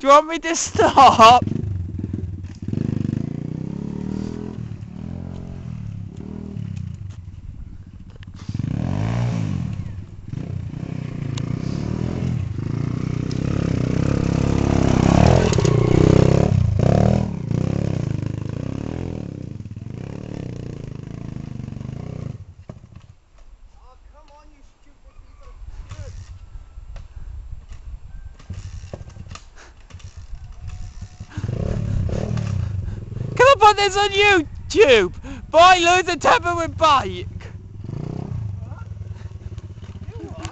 Do you want me to stop? Can I put this on YouTube? Boy, lose a temper with bite.